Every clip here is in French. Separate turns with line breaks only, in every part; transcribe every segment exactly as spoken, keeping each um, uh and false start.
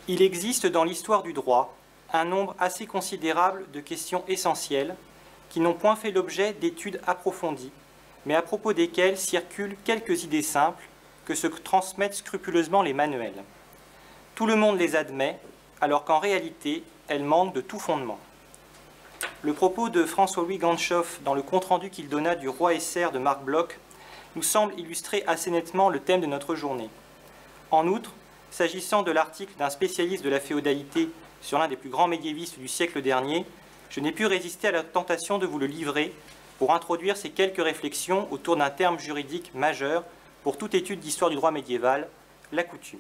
Il existe dans l'histoire du droit un nombre assez considérable de questions essentielles qui n'ont point fait l'objet d'études approfondies, mais à propos desquelles circulent quelques idées simples que se transmettent scrupuleusement les manuels. Tout le monde les admet, alors qu'en réalité, elles manquent de tout fondement. Le propos de François-Louis Ganchoff dans le compte-rendu qu'il donna du Roi S R de Marc Bloch nous semble illustrer assez nettement le thème de notre journée. En outre, s'agissant de l'article d'un spécialiste de la féodalité sur l'un des plus grands médiévistes du siècle dernier, je n'ai pu résister à la tentation de vous le livrer pour introduire ces quelques réflexions autour d'un terme juridique majeur pour toute étude d'histoire du droit médiéval, la coutume.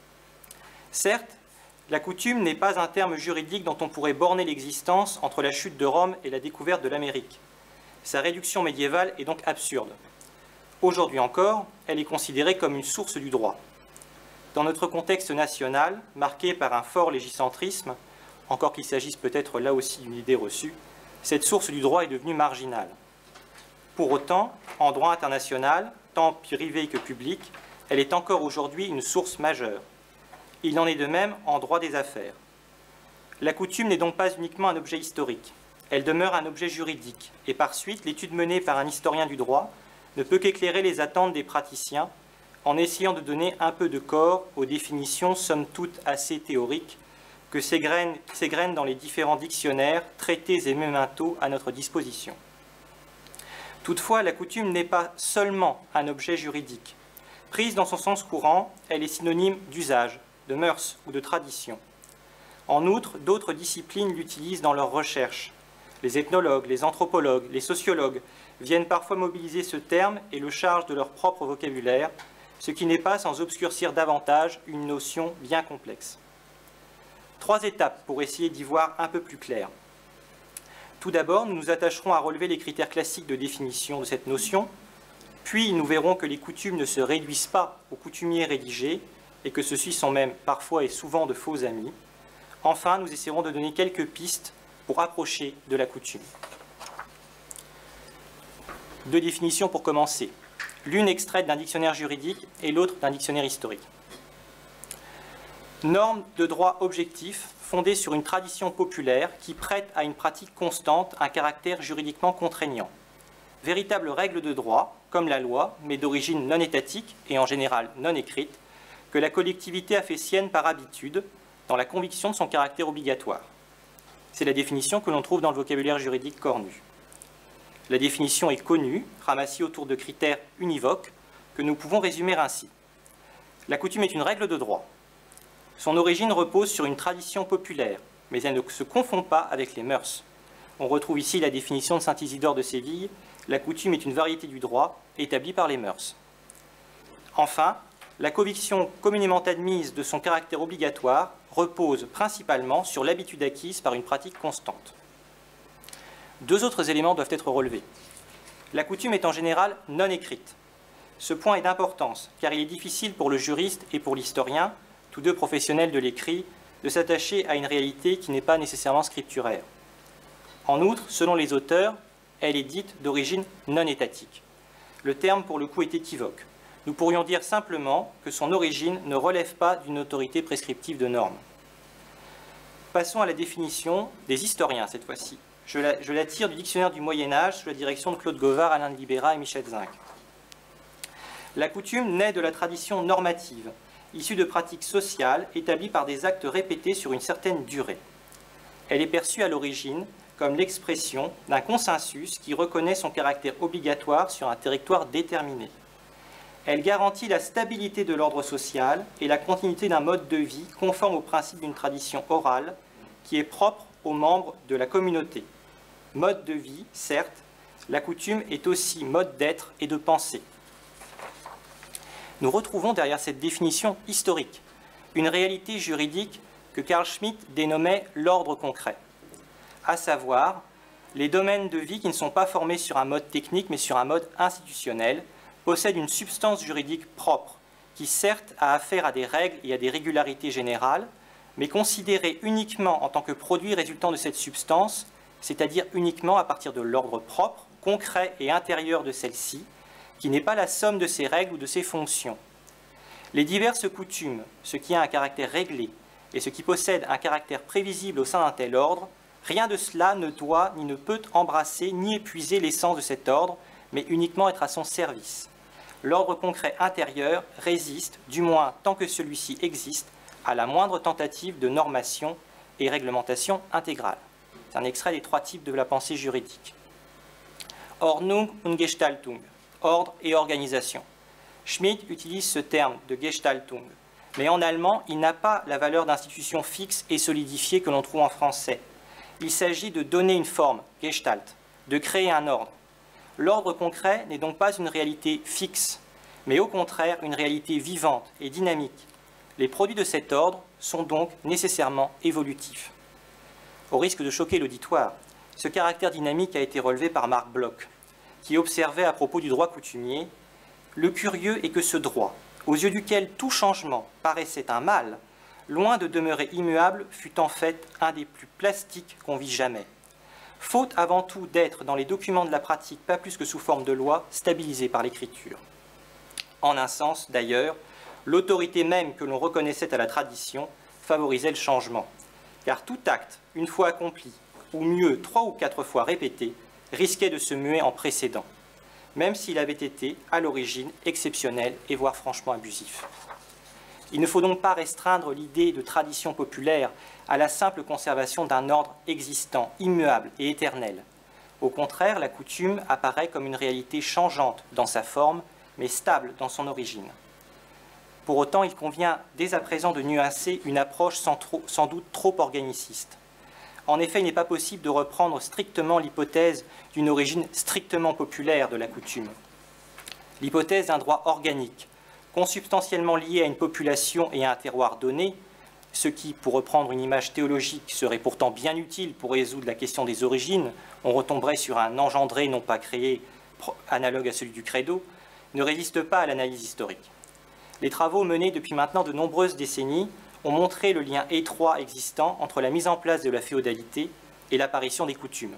Certes, la coutume n'est pas un terme juridique dont on pourrait borner l'existence entre la chute de Rome et la découverte de l'Amérique. Sa réduction médiévale est donc absurde. Aujourd'hui encore, elle est considérée comme une source du droit. Dans notre contexte national, marqué par un fort légicentrisme, encore qu'il s'agisse peut-être là aussi d'une idée reçue, cette source du droit est devenue marginale. Pour autant, en droit international, tant privé que public, elle est encore aujourd'hui une source majeure. Il en est de même en droit des affaires. La coutume n'est donc pas uniquement un objet historique, elle demeure un objet juridique, et par suite, l'étude menée par un historien du droit ne peut qu'éclairer les attentes des praticiens en essayant de donner un peu de corps aux définitions somme toute assez théoriques que s'égrènent, s'égrènent dans les différents dictionnaires, traités et mémentos à notre disposition. Toutefois, la coutume n'est pas seulement un objet juridique. Prise dans son sens courant, elle est synonyme d'usage, de mœurs ou de tradition. En outre, d'autres disciplines l'utilisent dans leurs recherches. Les ethnologues, les anthropologues, les sociologues viennent parfois mobiliser ce terme et le chargent de leur propre vocabulaire, ce qui n'est pas sans obscurcir davantage une notion bien complexe. Trois étapes pour essayer d'y voir un peu plus clair. Tout d'abord, nous nous attacherons à relever les critères classiques de définition de cette notion, puis nous verrons que les coutumes ne se réduisent pas aux coutumiers rédigés et que ceux-ci sont même parfois et souvent de faux amis. Enfin, nous essaierons de donner quelques pistes pour approcher de la coutume. Deux définitions pour commencer. L'une extraite d'un dictionnaire juridique et l'autre d'un dictionnaire historique. Norme de droit objectif fondée sur une tradition populaire qui prête à une pratique constante un caractère juridiquement contraignant. Véritable règle de droit, comme la loi, mais d'origine non étatique et en général non écrite, que la collectivité a fait sienne par habitude, dans la conviction de son caractère obligatoire. C'est la définition que l'on trouve dans le vocabulaire juridique cornu. La définition est connue, ramassée autour de critères univoques, que nous pouvons résumer ainsi. La coutume est une règle de droit. Son origine repose sur une tradition populaire, mais elle ne se confond pas avec les mœurs. On retrouve ici la définition de saint Isidore de Séville. La coutume est une variété du droit établie par les mœurs. Enfin, la conviction communément admise de son caractère obligatoire repose principalement sur l'habitude acquise par une pratique constante. Deux autres éléments doivent être relevés. La coutume est en général non écrite. Ce point est d'importance, car il est difficile pour le juriste et pour l'historien, tous deux professionnels de l'écrit, de s'attacher à une réalité qui n'est pas nécessairement scripturaire. En outre, selon les auteurs, elle est dite d'origine non étatique. Le terme, pour le coup, est équivoque. Nous pourrions dire simplement que son origine ne relève pas d'une autorité prescriptive de normes. Passons à la définition des historiens, cette fois-ci. Je la, je la tire du dictionnaire du Moyen-Âge sous la direction de Claude Govard, Alain de Libera et Michel Zinc. La coutume naît de la tradition normative, issue de pratiques sociales établies par des actes répétés sur une certaine durée. Elle est perçue à l'origine comme l'expression d'un consensus qui reconnaît son caractère obligatoire sur un territoire déterminé. Elle garantit la stabilité de l'ordre social et la continuité d'un mode de vie conforme au principe d'une tradition orale qui est propre aux membres de la communauté. Mode de vie, certes, la coutume est aussi mode d'être et de penser. Nous retrouvons derrière cette définition historique une réalité juridique que Carl Schmitt dénommait l'ordre concret, à savoir les domaines de vie qui ne sont pas formés sur un mode technique mais sur un mode institutionnel, possèdent une substance juridique propre qui certes a affaire à des règles et à des régularités générales, mais considérée uniquement en tant que produit résultant de cette substance, c'est-à-dire uniquement à partir de l'ordre propre, concret et intérieur de celle-ci, qui n'est pas la somme de ses règles ou de ses fonctions. Les diverses coutumes, ce qui a un caractère réglé, et ce qui possède un caractère prévisible au sein d'un tel ordre, rien de cela ne doit ni ne peut embrasser ni épuiser l'essence de cet ordre, mais uniquement être à son service. L'ordre concret intérieur résiste, du moins tant que celui-ci existe, à la moindre tentative de normation et réglementation intégrale. C'est un extrait des trois types de la pensée juridique. Ordnung und Gestaltung, ordre et organisation. Schmitt utilise ce terme de Gestaltung, mais en allemand, il n'a pas la valeur d'institution fixe et solidifiée que l'on trouve en français. Il s'agit de donner une forme, Gestalt, de créer un ordre. L'ordre concret n'est donc pas une réalité fixe, mais au contraire une réalité vivante et dynamique. Les produits de cet ordre sont donc nécessairement évolutifs. Au risque de choquer l'auditoire, ce caractère dynamique a été relevé par Marc Bloch, qui observait à propos du droit coutumier « Le curieux est que ce droit, aux yeux duquel tout changement paraissait un mal, loin de demeurer immuable, fut en fait un des plus plastiques qu'on vit jamais. Faute avant tout d'être dans les documents de la pratique, pas plus que sous forme de loi, stabilisée par l'écriture. » En un sens, d'ailleurs, l'autorité même que l'on reconnaissait à la tradition favorisait le changement, car tout acte, une fois accompli, ou mieux trois ou quatre fois répété, risquait de se muer en précédent, même s'il avait été, à l'origine, exceptionnel et voire franchement abusif. Il ne faut donc pas restreindre l'idée de tradition populaire à la simple conservation d'un ordre existant, immuable et éternel. Au contraire, la coutume apparaît comme une réalité changeante dans sa forme, mais stable dans son origine. Pour autant, il convient dès à présent de nuancer une approche sans, trop, sans doute trop organiciste. En effet, il n'est pas possible de reprendre strictement l'hypothèse d'une origine strictement populaire de la coutume. L'hypothèse d'un droit organique, consubstantiellement lié à une population et à un terroir donné, ce qui, pour reprendre une image théologique, serait pourtant bien utile pour résoudre la question des origines, on retomberait sur un engendré non pas créé, analogue à celui du credo, ne résiste pas à l'analyse historique. Les travaux menés depuis maintenant de nombreuses décennies ont montré le lien étroit existant entre la mise en place de la féodalité et l'apparition des coutumes.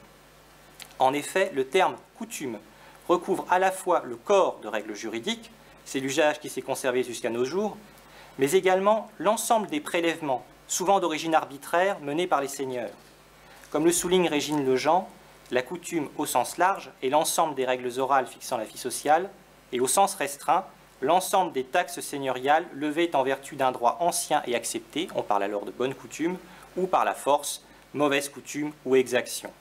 En effet, le terme « coutume » recouvre à la fois le corps de règles juridiques, c'est l'usage qui s'est conservé jusqu'à nos jours, mais également l'ensemble des prélèvements, souvent d'origine arbitraire, menés par les seigneurs. Comme le souligne Régine Lejean, la coutume au sens large est l'ensemble des règles orales fixant la vie sociale, et au sens restreint, l'ensemble des taxes seigneuriales levées en vertu d'un droit ancien et accepté, on parle alors de bonne coutume, ou par la force, mauvaise coutume ou exaction.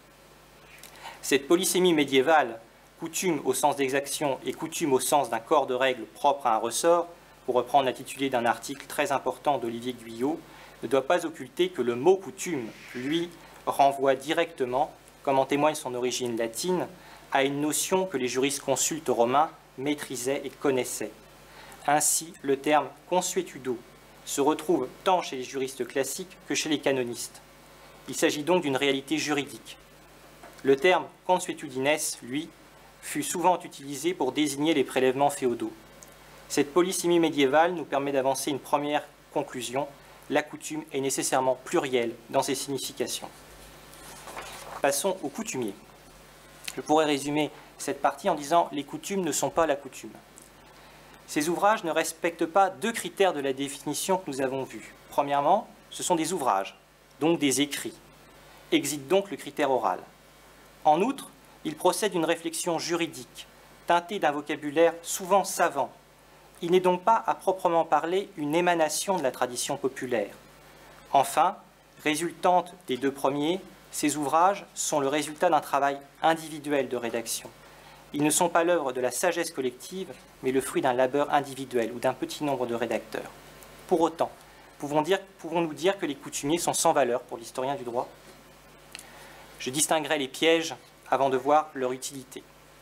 Cette polysémie médiévale, coutume au sens d'exaction et coutume au sens d'un corps de règles propre à un ressort, pour reprendre l'intitulé d'un article très important d'Olivier Guyot, ne doit pas occulter que le mot coutume, lui, renvoie directement, comme en témoigne son origine latine, à une notion que les jurisconsultes romains maîtrisaient et connaissaient. Ainsi, le terme consuetudo se retrouve tant chez les juristes classiques que chez les canonistes. Il s'agit donc d'une réalité juridique. Le terme consuetudines, lui, fut souvent utilisé pour désigner les prélèvements féodaux. Cette polysémie médiévale nous permet d'avancer une première conclusion. La coutume est nécessairement plurielle dans ses significations. Passons aux coutumiers. Je pourrais résumer cette partie en disant « les coutumes ne sont pas la coutume ». Ces ouvrages ne respectent pas deux critères de la définition que nous avons vus. Premièrement, ce sont des ouvrages, donc des écrits. Existe donc le critère oral. En outre, ils procèdent d'une réflexion juridique, teintée d'un vocabulaire souvent savant. Il n'est donc pas à proprement parler une émanation de la tradition populaire. Enfin, résultante des deux premiers, ces ouvrages sont le résultat d'un travail individuel de rédaction. Ils ne sont pas l'œuvre de la sagesse collective, mais le fruit d'un labeur individuel ou d'un petit nombre de rédacteurs. Pour autant, pouvons-nous dire, pouvons-nous dire que les coutumiers sont sans valeur pour l'historien du droit? Je distinguerai les pièges avant de voir leur utilité.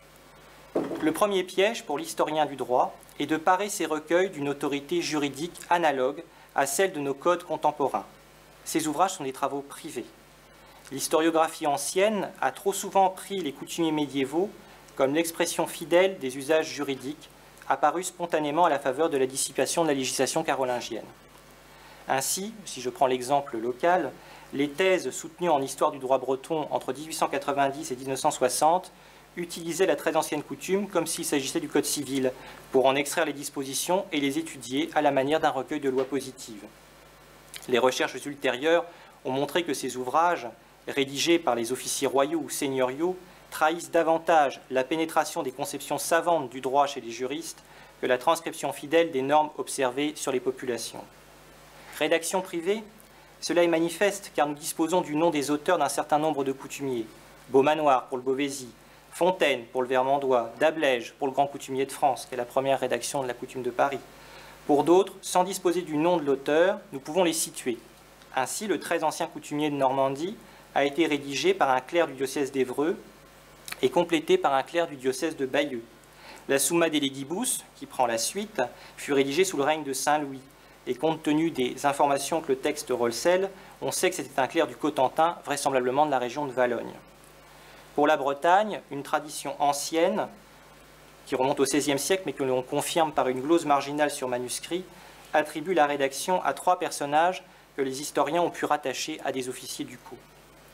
Le premier piège pour l'historien du droit est de parer ces recueils d'une autorité juridique analogue à celle de nos codes contemporains. Ces ouvrages sont des travaux privés. L'historiographie ancienne a trop souvent pris les coutumiers médiévaux comme l'expression fidèle des usages juridiques apparus spontanément à la faveur de la dissipation de la législation carolingienne. Ainsi, si je prends l'exemple local, les thèses soutenues en histoire du droit breton entre mille huit cent quatre-vingt-dix et mille neuf cent soixante utilisaient la très ancienne coutume comme s'il s'agissait du code civil, pour en extraire les dispositions et les étudier à la manière d'un recueil de lois positives. Les recherches ultérieures ont montré que ces ouvrages, rédigés par les officiers royaux ou seigneuriaux, trahissent davantage la pénétration des conceptions savantes du droit chez les juristes que la transcription fidèle des normes observées sur les populations. Rédaction privée, cela est manifeste car nous disposons du nom des auteurs d'un certain nombre de coutumiers. Beaumanoir pour le Beauvaisis, Fontaine pour le Vermandois, Dablège pour le Grand Coutumier de France, qui est la première rédaction de la Coutume de Paris. Pour d'autres, sans disposer du nom de l'auteur, nous pouvons les situer. Ainsi, le très ancien coutumier de Normandie a été rédigé par un clerc du diocèse d'Évreux et complété par un clerc du diocèse de Bayeux. La Summa de Legibus, qui prend la suite, fut rédigée sous le règne de Saint Louis. Et compte tenu des informations que le texte recèle, on sait que c'était un clerc du Cotentin, vraisemblablement de la région de Valognes. Pour la Bretagne, une tradition ancienne, qui remonte au seizième siècle, mais que l'on confirme par une glose marginale sur manuscrit, attribue la rédaction à trois personnages que les historiens ont pu rattacher à des officiers du coup.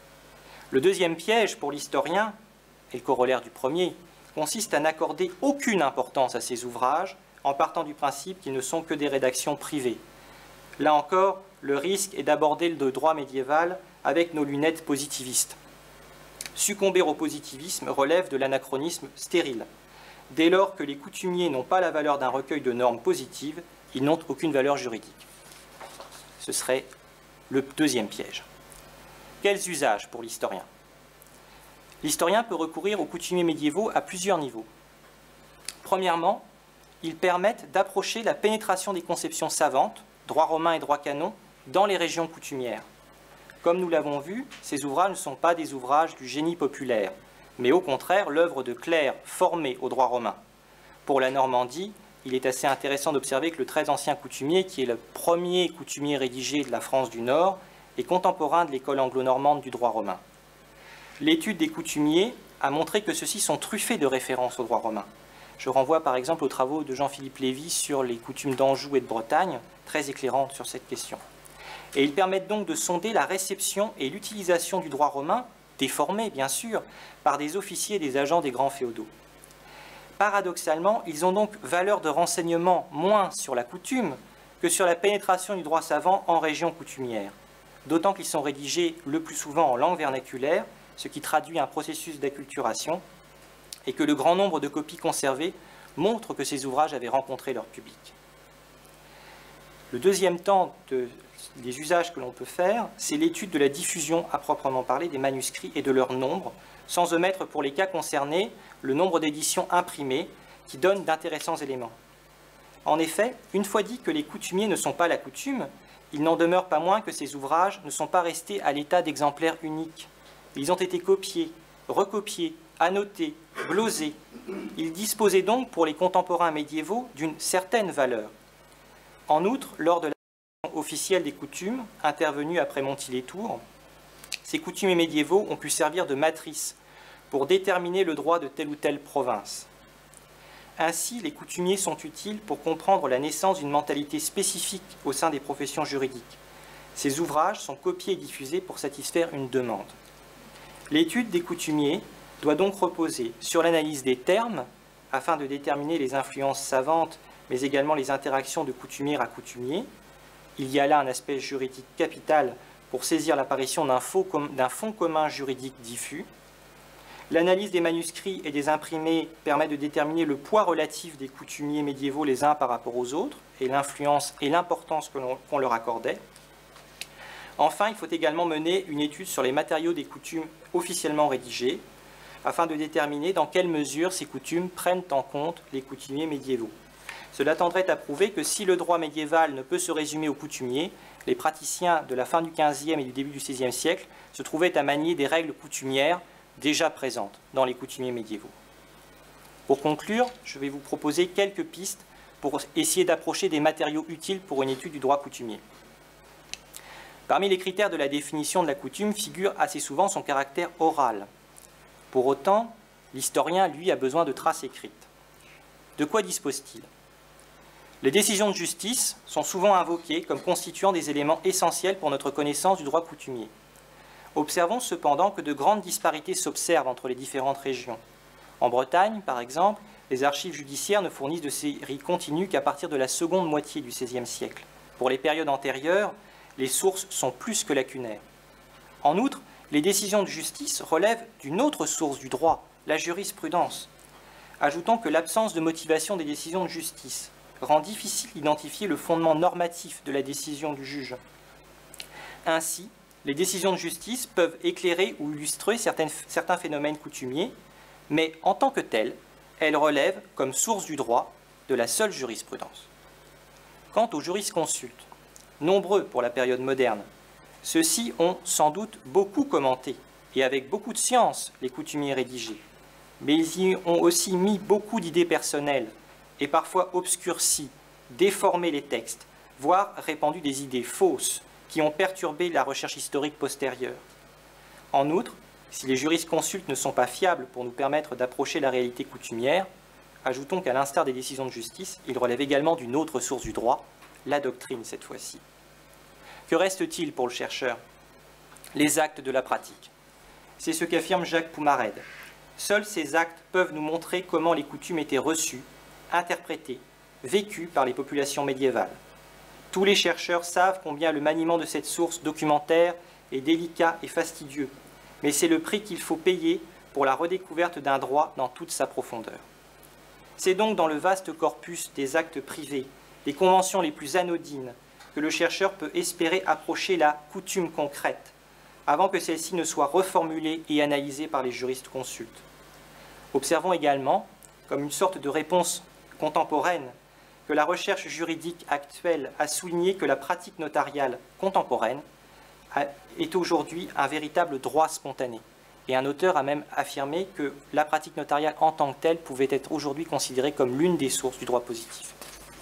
Le deuxième piège pour l'historien, et le corollaire du premier, consiste à n'accorder aucune importance à ces ouvrages, en partant du principe qu'ils ne sont que des rédactions privées. Là encore, le risque est d'aborder le droit médiéval avec nos lunettes positivistes. Succomber au positivisme relève de l'anachronisme stérile. Dès lors que les coutumiers n'ont pas la valeur d'un recueil de normes positives, ils n'ont aucune valeur juridique. Ce serait le deuxième piège. Quels usages pour l'historien? L'historien peut recourir aux coutumiers médiévaux à plusieurs niveaux. Premièrement, ils permettent d'approcher la pénétration des conceptions savantes, droit romain et droit canon, dans les régions coutumières. Comme nous l'avons vu, ces ouvrages ne sont pas des ouvrages du génie populaire, mais au contraire l'œuvre de clercs formés au droit romain. Pour la Normandie, il est assez intéressant d'observer que le très ancien coutumier, qui est le premier coutumier rédigé de la France du Nord, est contemporain de l'école anglo-normande du droit romain. L'étude des coutumiers a montré que ceux-ci sont truffés de références au droit romain. Je renvoie par exemple aux travaux de Jean-Philippe Lévy sur les coutumes d'Anjou et de Bretagne, très éclairantes sur cette question. Et ils permettent donc de sonder la réception et l'utilisation du droit romain, déformé bien sûr, par des officiers et des agents des grands féodaux. Paradoxalement, ils ont donc valeur de renseignement moins sur la coutume que sur la pénétration du droit savant en région coutumière, d'autant qu'ils sont rédigés le plus souvent en langue vernaculaire, ce qui traduit un processus d'acculturation, et que le grand nombre de copies conservées montre que ces ouvrages avaient rencontré leur public. Le deuxième temps de, des usages que l'on peut faire, c'est l'étude de la diffusion à proprement parler des manuscrits et de leur nombre, sans omettre pour les cas concernés le nombre d'éditions imprimées qui donnent d'intéressants éléments. En effet, une fois dit que les coutumiers ne sont pas la coutume, il n'en demeure pas moins que ces ouvrages ne sont pas restés à l'état d'exemplaires uniques. Ils ont été copiés, recopiés, annotés, glosés. Ils disposaient donc pour les contemporains médiévaux d'une certaine valeur. En outre, lors de la rédaction officielle des coutumes, intervenue après Montilet-Tours, ces coutumiers médiévaux ont pu servir de matrice pour déterminer le droit de telle ou telle province. Ainsi, les coutumiers sont utiles pour comprendre la naissance d'une mentalité spécifique au sein des professions juridiques. Ces ouvrages sont copiés et diffusés pour satisfaire une demande. L'étude des coutumiers doit donc reposer sur l'analyse des termes, afin de déterminer les influences savantes, mais également les interactions de coutumier à coutumier. Il y a là un aspect juridique capital pour saisir l'apparition d'un fond commun juridique diffus. L'analyse des manuscrits et des imprimés permet de déterminer le poids relatif des coutumiers médiévaux les uns par rapport aux autres, et l'influence et l'importance que l'on qu'on leur accordait. Enfin, il faut également mener une étude sur les matériaux des coutumes officiellement rédigés, afin de déterminer dans quelle mesure ces coutumes prennent en compte les coutumiers médiévaux. Cela tendrait à prouver que si le droit médiéval ne peut se résumer aux coutumiers, les praticiens de la fin du quinzième et du début du seizième siècle se trouvaient à manier des règles coutumières déjà présentes dans les coutumiers médiévaux. Pour conclure, je vais vous proposer quelques pistes pour essayer d'approcher des matériaux utiles pour une étude du droit coutumier. Parmi les critères de la définition de la coutume figure assez souvent son caractère oral. Pour autant, l'historien, lui, a besoin de traces écrites. De quoi dispose-t-il? Les décisions de justice sont souvent invoquées comme constituant des éléments essentiels pour notre connaissance du droit coutumier. Observons cependant que de grandes disparités s'observent entre les différentes régions. En Bretagne, par exemple, les archives judiciaires ne fournissent de séries continues qu'à partir de la seconde moitié du seizième siècle. Pour les périodes antérieures, les sources sont plus que lacunaires. En outre, les décisions de justice relèvent d'une autre source du droit, la jurisprudence. Ajoutons que l'absence de motivation des décisions de justice rend difficile d'identifier le fondement normatif de la décision du juge. Ainsi, les décisions de justice peuvent éclairer ou illustrer certaines, certains phénomènes coutumiers, mais en tant que telles, elles relèvent, comme source du droit, de la seule jurisprudence. Quant aux jurisconsultes, nombreux pour la période moderne, ceux-ci ont sans doute beaucoup commenté, et avec beaucoup de science, les coutumiers rédigés, mais ils y ont aussi mis beaucoup d'idées personnelles, et parfois obscurci, déformé les textes, voire répandu des idées fausses, qui ont perturbé la recherche historique postérieure. En outre, si les jurisconsultes ne sont pas fiables pour nous permettre d'approcher la réalité coutumière, ajoutons qu'à l'instar des décisions de justice, ils relèvent également d'une autre source du droit, la doctrine cette fois-ci. Que reste-t-il pour le chercheur? Les actes de la pratique. C'est ce qu'affirme Jacques Poumarède. Seuls ces actes peuvent nous montrer comment les coutumes étaient reçues, interprétées, vécues par les populations médiévales. Tous les chercheurs savent combien le maniement de cette source documentaire est délicat et fastidieux, mais c'est le prix qu'il faut payer pour la redécouverte d'un droit dans toute sa profondeur. C'est donc dans le vaste corpus des actes privés, des conventions les plus anodines, que le chercheur peut espérer approcher la coutume concrète, avant que celle-ci ne soit reformulée et analysée par les juristes consultes. Observons également, comme une sorte de réponse contemporaine, que la recherche juridique actuelle a souligné que la pratique notariale contemporaine est aujourd'hui un véritable droit spontané. Et un auteur a même affirmé que la pratique notariale en tant que telle pouvait être aujourd'hui considérée comme l'une des sources du droit positif.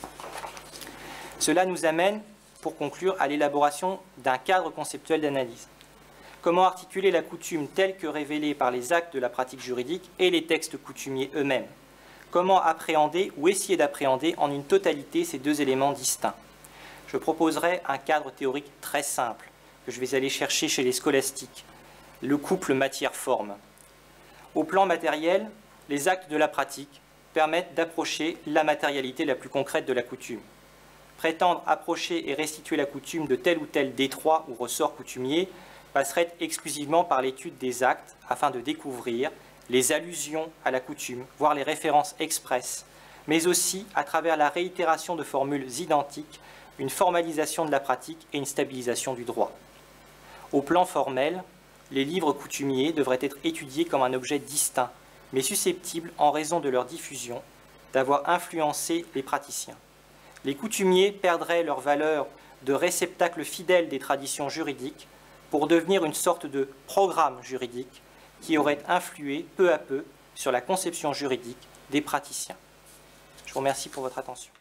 Cela nous amène, pour conclure, à l'élaboration d'un cadre conceptuel d'analyse. Comment articuler la coutume telle que révélée par les actes de la pratique juridique et les textes coutumiers eux-mêmes? Comment appréhender ou essayer d'appréhender en une totalité ces deux éléments distincts? Je proposerai un cadre théorique très simple que je vais aller chercher chez les scolastiques, le couple matière-forme. Au plan matériel, les actes de la pratique permettent d'approcher la matérialité la plus concrète de la coutume. Prétendre approcher et restituer la coutume de tel ou tel détroit ou ressort coutumier passerait exclusivement par l'étude des actes afin de découvrir les allusions à la coutume, voire les références expresses, mais aussi à travers la réitération de formules identiques, une formalisation de la pratique et une stabilisation du droit. Au plan formel, les livres coutumiers devraient être étudiés comme un objet distinct, mais susceptible, en raison de leur diffusion, d'avoir influencé les praticiens. Les coutumiers perdraient leur valeur de réceptacle fidèle des traditions juridiques pour devenir une sorte de programme juridique qui aurait influé peu à peu sur la conception juridique des praticiens. Je vous remercie pour votre attention.